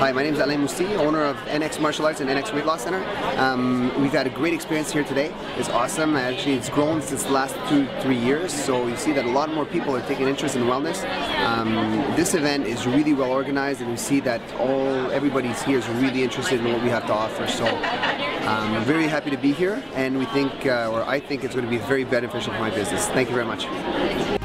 Hi, my name is Alain Moussi, owner of NX Martial Arts and NX Weight Loss Center. We've had a great experience here today. It's awesome. Actually, it's grown since the last 2-3 years, so you see that a lot more people are taking interest in wellness. This event is really well organized, and we see that everybody's here is really interested in what we have to offer. So I'm very happy to be here, and we think, or I think it's going to be very beneficial for my business. Thank you very much.